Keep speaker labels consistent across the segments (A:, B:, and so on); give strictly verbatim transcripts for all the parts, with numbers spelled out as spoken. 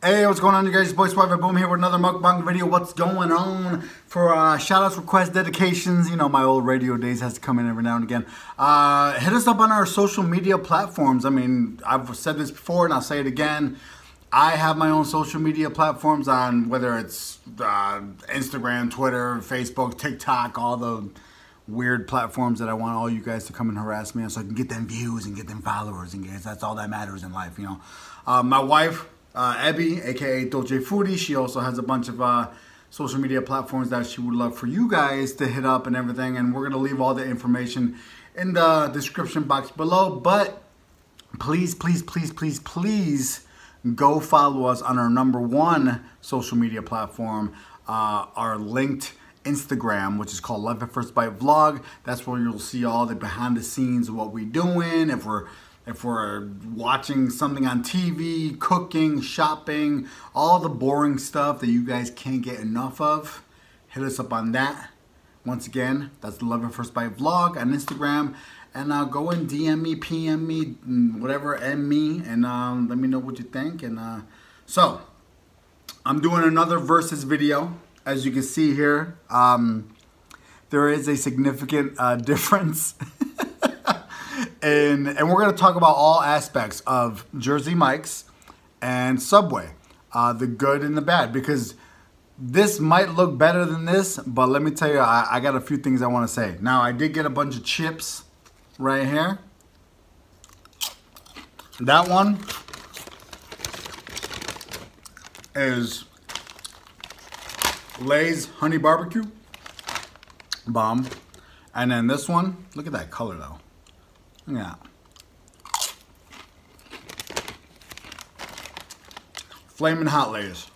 A: Hey, what's going on, you guys? Boy Swiper Boom here with another mukbang video. What's going on? For uh, shoutouts, requests, dedications, you know, my old radio days has to come in every now and again. Uh, hit us up on our social media platforms. I mean, I've said this before and I'll say it again. I have my own social media platforms on whether it's uh, Instagram, Twitter, Facebook, TikTok, all the weird platforms that I want all you guys to come and harass me on so I can get them views and get them followers, and guys, that's all that matters in life, you know. Uh, my wife, uh, Abby, aka Dolce Foodie, she also has a bunch of uh, social media platforms that she would love for you guys to hit up and everything, and we're gonna leave all the information in the description box below. But please, please, please, please, please go follow us on our number one social media platform, uh, our linked Instagram, which is called Life at First Bite Vlog. That's where you'll see all the behind the scenes of what we're doing. If we're if we're watching something on T V, cooking, shopping, all the boring stuff that you guys can't get enough of, hit us up on that. Once again, that's the Life at First Bite Vlog on Instagram. And uh, go and D M me, P M me, whatever, M me, and um, let me know what you think. And uh, so, I'm doing another versus video. As you can see here, um, there is a significant uh, difference. and, and we're going to talk about all aspects of Jersey Mike's and Subway. Uh, the good and the bad. Because this might look better than this, but let me tell you, I, I got a few things I want to say. Now, I did get a bunch of chips right here. That one is Lay's Honey Barbecue. Bomb. And then this one, look at that color though. Look at that. Flamin' Hot Lay's.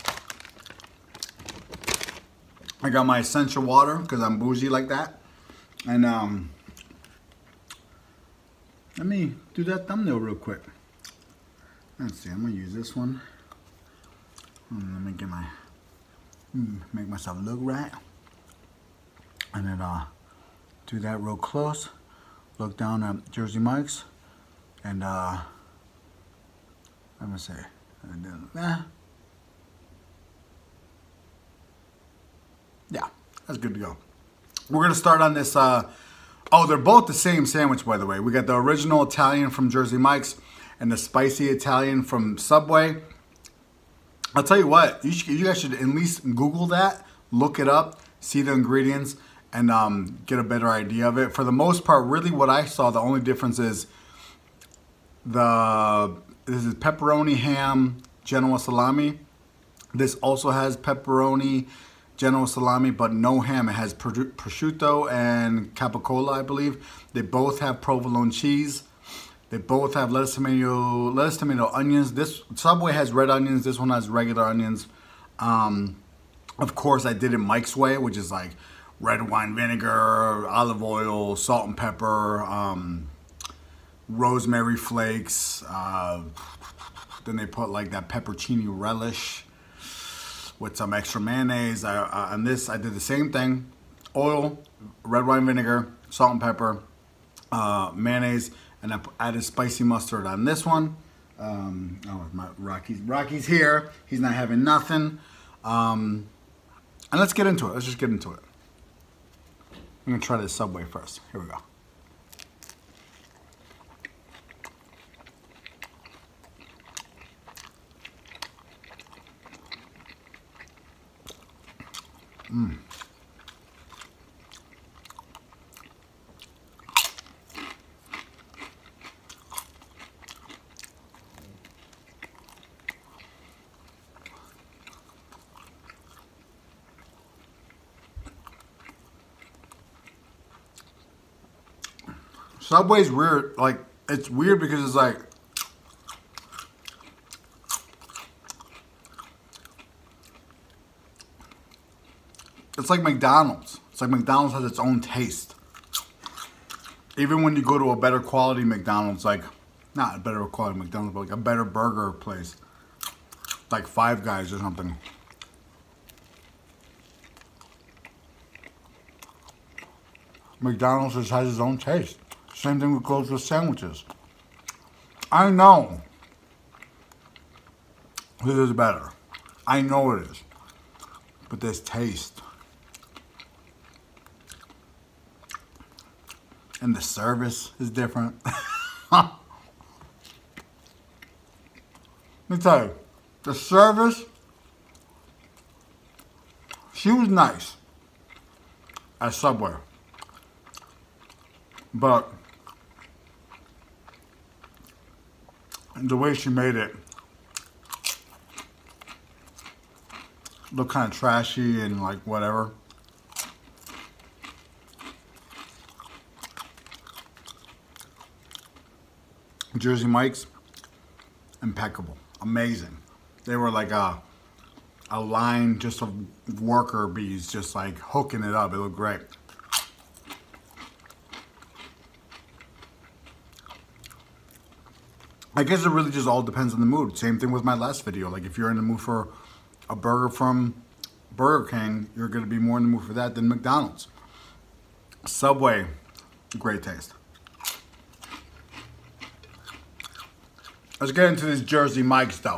A: I got my essential water because I'm bougie like that. And um, let me do that thumbnail real quick. Let's see, I'm gonna use this one. Let me get my make myself look right, and then uh, do that real close. Look down at Jersey Mike's, and uh, let me see, and then, eh. yeah, that's good to go. We're gonna start on this. Uh, oh, they're both the same sandwich, by the way. We got the original Italian from Jersey Mike's and the spicy Italian from Subway. I'll tell you what, you, should, you guys should at least Google that, look it up, see the ingredients, and um, get a better idea of it. For the most part, really what I saw, the only difference is the this is pepperoni, ham, Genoa salami. This also has pepperoni, Genoa salami, but no ham. It has prosciutto and capicola, I believe. They both have provolone cheese. They both have lettuce, tomato, lettuce, tomato, onions. This Subway has red onions. This one has regular onions. Um, of course, I did it Mike's way, which is like red wine vinegar, olive oil, salt and pepper, um, rosemary flakes. Uh, then they put like that peppercini relish with some extra mayonnaise. I, I, on this, I did the same thing. Oil, red wine vinegar, salt and pepper, uh, mayonnaise. And I added spicy mustard on this one. Um, oh, my Rocky's, Rocky's here. He's not having nothing. Um, and let's get into it. Let's just get into it. I'm gonna try this Subway first. Here we go. Mmm. Subway's weird, like, it's weird because it's like, it's like McDonald's. It's like McDonald's has its own taste. Even when you go to a better quality McDonald's, like, not a better quality McDonald's, but like a better burger place, like Five Guys or something. McDonald's just has its own taste. Same thing goes with sandwiches. I know This is better. I know it is. But this taste. And the service is different. Let me tell you, the service, she was nice at Subway. But the way she made it looked kind of trashy and like whatever. Jersey Mike's, impeccable, amazing. They were like a, a line just of worker bees just like hooking it up. It looked great. I guess it really just all depends on the mood. Same thing with my last video. Like if you're in the mood for a burger from Burger King, you're gonna be more in the mood for that than McDonald's. Subway, great taste. Let's get into this Jersey Mike's though.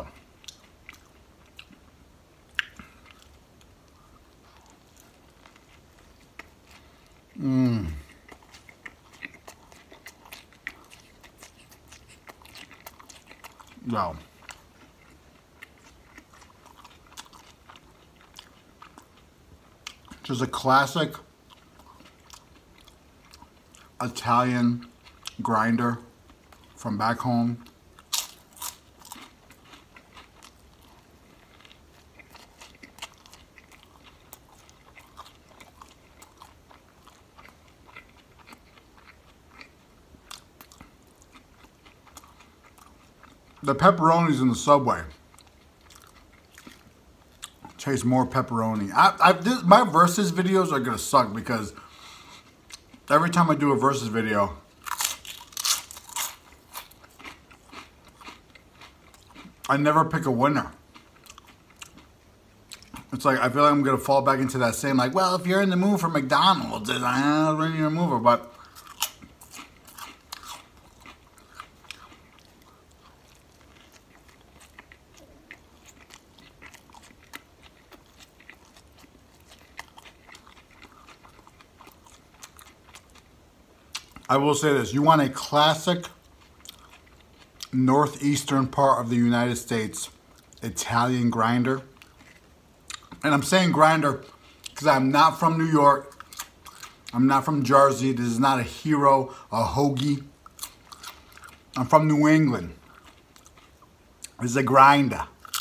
A: Mmm. Wow. Just a classic Italian grinder from back home. The pepperonis in the Subway taste more pepperoni. I, I, this, my versus videos are gonna suck because every time I do a versus video, I never pick a winner. It's like I feel like I'm gonna fall back into that same like, well, if you're in the mood for McDonald's, it's like, eh, when you're in the mood, but. I will say this, you want a classic northeastern part of the United States Italian grinder. And I'm saying grinder because I'm not from New York. I'm not from Jersey. This is not a hero, a hoagie. I'm from New England. This is a grinder.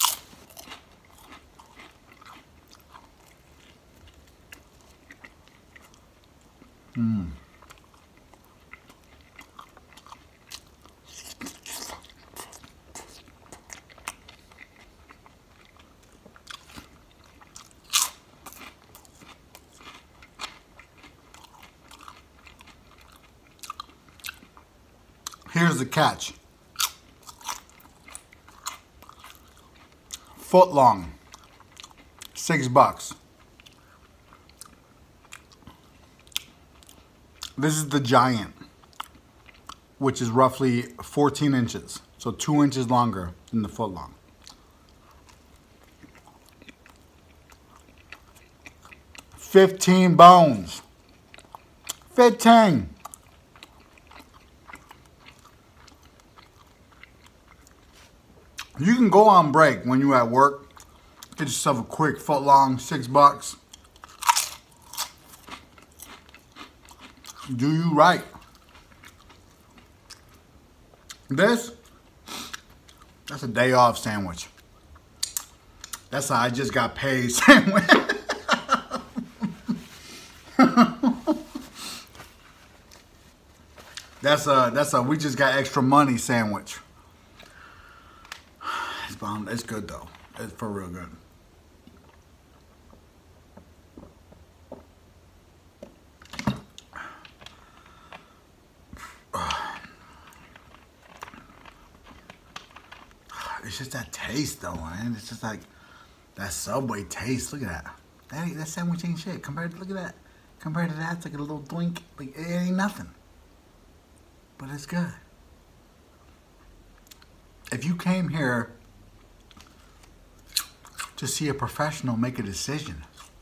A: Mmm. Here's the catch. Foot long, six bucks. This is the giant, which is roughly fourteen inches. So two inches longer than the foot long. fifteen bones. fifteen. You can go on break when you're at work. Get yourself a quick foot long, six bucks. Do you right. This, that's a day off sandwich. That's a I just got paid sandwich. That's a, that's a we just got extra money sandwich. It's bomb. It's good though. It's for real good. It's just that taste though, man. It's just like that Subway taste. Look at that. That, that sandwich ain't shit. Compared to, look at that. Compared to that, it's like a little doink. Like, it ain't nothing. But it's good. If you came here to see a professional make a decision.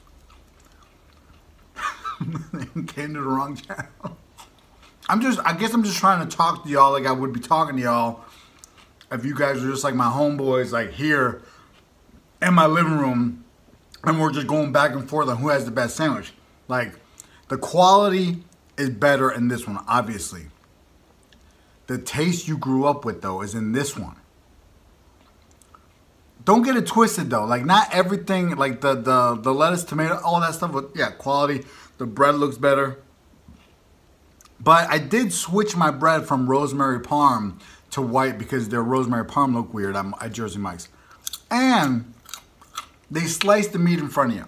A: Came to the wrong channel. I'm just, I guess I'm just trying to talk to y'all like I would be talking to y'all if you guys were just like my homeboys, like here in my living room, and we're just going back and forth on who has the best sandwich. Like, the quality is better in this one, obviously. The taste you grew up with, though, is in this one. Don't get it twisted, though. Like, not everything, like the, the, the lettuce, tomato, all that stuff, with, yeah, quality. The bread looks better. But I did switch my bread from rosemary parm to white because their rosemary parm look weird at, at Jersey Mike's. And they sliced the meat in front of you.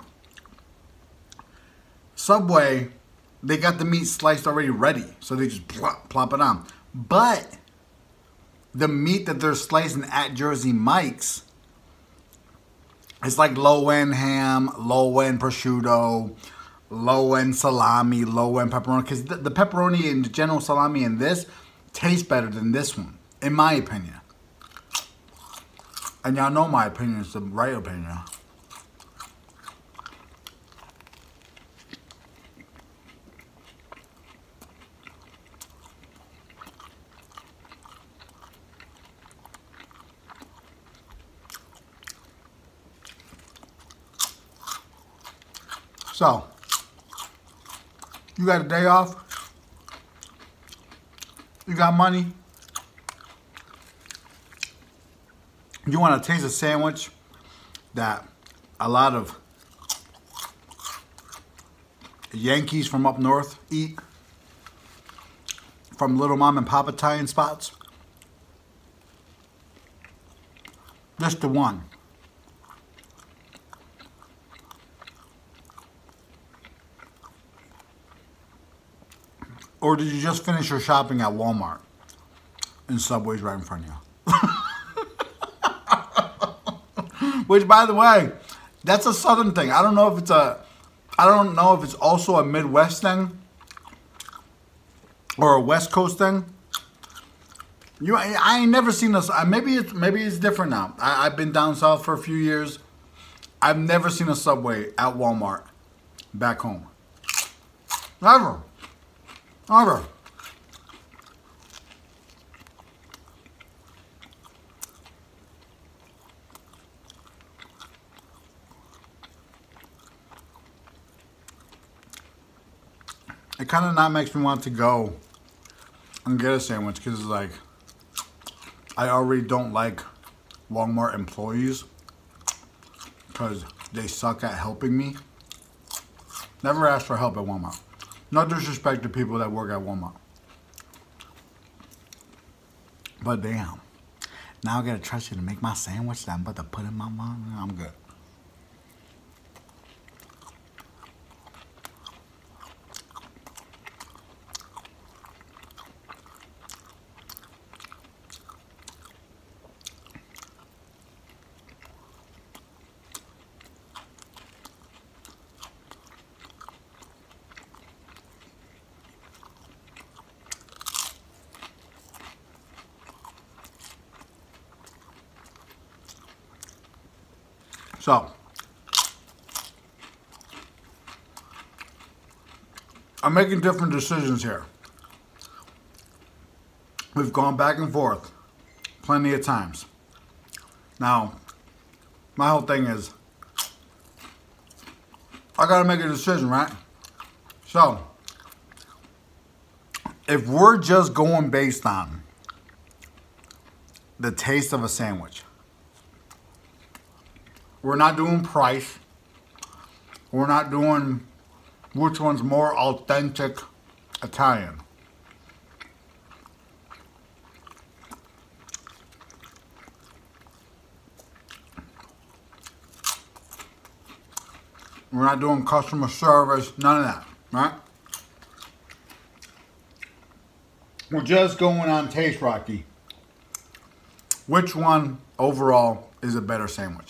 A: Subway, they got the meat sliced already ready. So they just plop, plop it on. But the meat that they're slicing at Jersey Mike's, it's like low-end ham, low-end prosciutto, low-end salami, low-end pepperoni. Because the, the pepperoni and the general salami in this tastes better than this one, in my opinion. And y'all know my opinion is the right opinion. So, you got a day off, you got money, you want to taste a sandwich that a lot of Yankees from up north eat, from little mom and pop Italian spots, just the one. Or did you just finish your shopping at Walmart and Subway's right in front of you? Which, by the way, that's a Southern thing. I don't know if it's a, I don't know if it's also a Midwest thing or a West Coast thing. You, I, I ain't never seen this. Maybe it's maybe it's different now. I, I've been down south for a few years. I've never seen a Subway at Walmart back home. Never. Never. It kind of not makes me want to go and get a sandwich because it's like I already don't like Walmart employees because they suck at helping me. Never ask for help at Walmart. No disrespect to people that work at Walmart. But damn. Now I gotta trust you to make my sandwich that I'm about to put in my mouth. I'm good. So, I'm making different decisions here. We've gone back and forth plenty of times. Now, my whole thing is, I gotta make a decision, right? So, if we're just going based on the taste of a sandwich, we're not doing price. We're not doing which one's more authentic Italian. We're not doing customer service, none of that, right? We're just going on taste, Rocky. Which one overall is a better sandwich?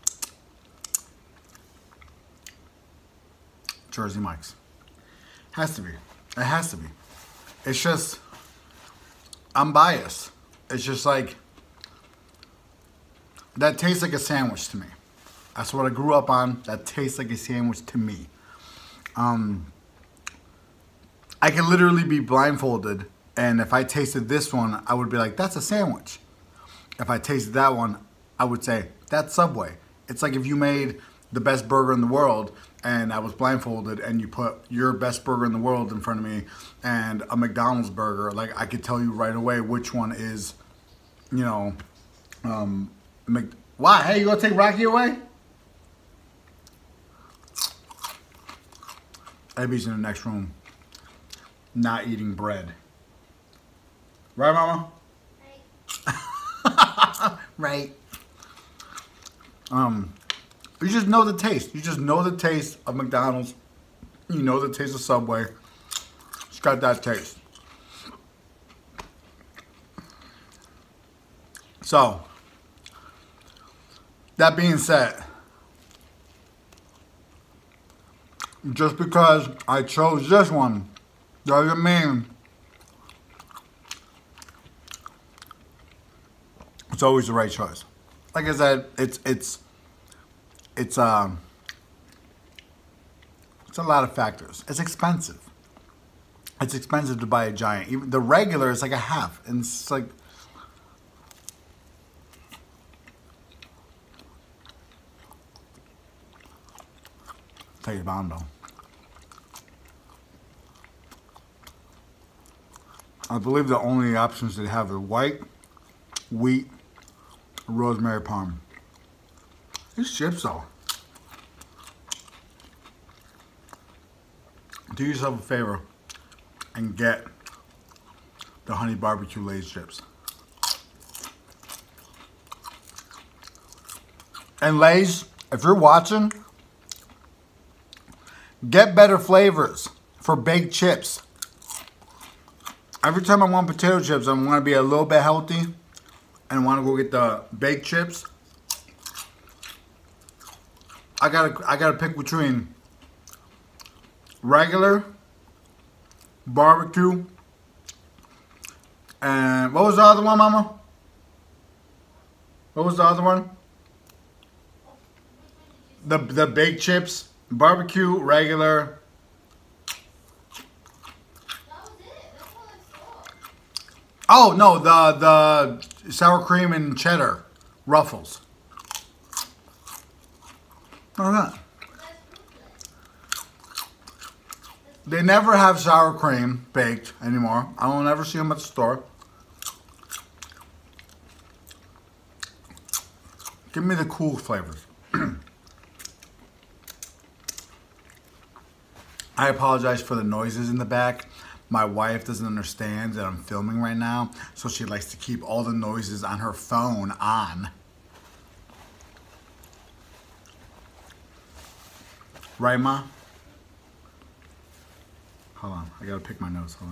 A: Jersey Mike's. Has to be. It has to be. It's just, I'm biased. It's just like, that tastes like a sandwich to me. That's what I grew up on. That tastes like a sandwich to me. Um, I can literally be blindfolded, and if I tasted this one, I would be like, that's a sandwich. If I tasted that one, I would say, that's Subway. It's like if you made the best burger in the world, and I was blindfolded, and you put your best burger in the world in front of me, and a McDonald's burger, like I could tell you right away which one is, you know, um, Mc why? Hey, you gonna take Rocky away? Abby's in the next room, not eating bread. Right, Mama? Right. Right. Um, you just know the taste. You just know the taste of McDonald's. You know the taste of Subway. It's got that taste. So, that being said, just because I chose this one doesn't mean it's always the right choice. Like I said, it's it's it's um it's a lot of factors. It's expensive. It's expensive to buy a giant. Even the regular is like a half, and it's like tastes bomb though. I believe the only options they have are white, wheat, rosemary parm. These chips though. Do yourself a favor and get the honey barbecue Lay's chips. And Lay's, if you're watching, get better flavors for baked chips. Every time I want potato chips, I want to be a little bit healthy and want to go get the baked chips. I gotta, I gotta pick between regular, barbecue, and what was the other one, Mama? What was the other one? The the baked chips, barbecue, regular. Oh no, the the sour cream and cheddar Ruffles. Look at that. They never have sour cream baked anymore. I don't ever see them at the store. Give me the cool flavors. I apologize for the noises in the back. My wife doesn't understand that I'm filming right now, so she likes to keep all the noises on her phone on. Right, Ma? Hold on, I gotta pick my nose, hold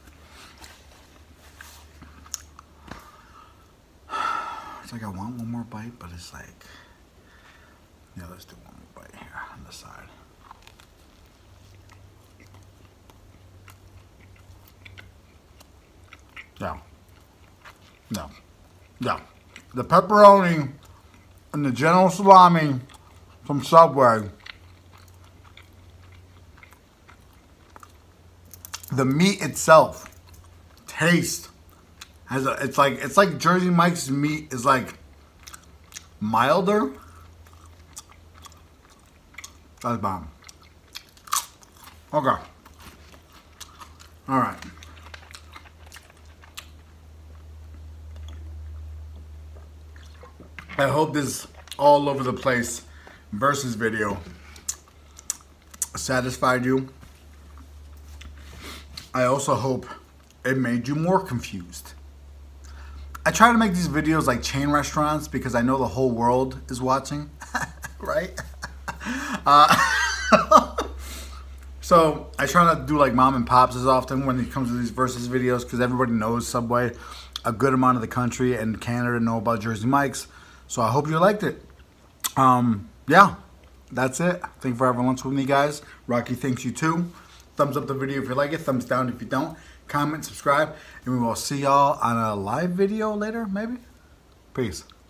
A: on. It's like I want one more bite, but it's like, yeah, let's do one more bite here on the side. No. No. No. The pepperoni and the General Salami from Subway. The meat itself, taste, has a, it's like it's like Jersey Mike's meat is like milder. That's bomb. Okay. All right. I hope this all over the place versus video satisfied you. I also hope it made you more confused. I try to make these videos like chain restaurants because I know the whole world is watching, right? Uh, so I try not to do like mom and pops as often when it comes to these versus videos because everybody knows Subway. A good amount of the country and Canada know about Jersey Mike's. So I hope you liked it. Um, yeah, that's it. Thank you for having lunch with me, guys. Rocky thanks you too. Thumbs up the video if you like it. Thumbs down if you don't. Comment, subscribe. And we will see y'all on a live video later, maybe. Peace.